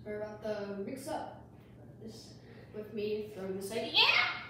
we're about to mix up this with me throwing this idea. Yeah!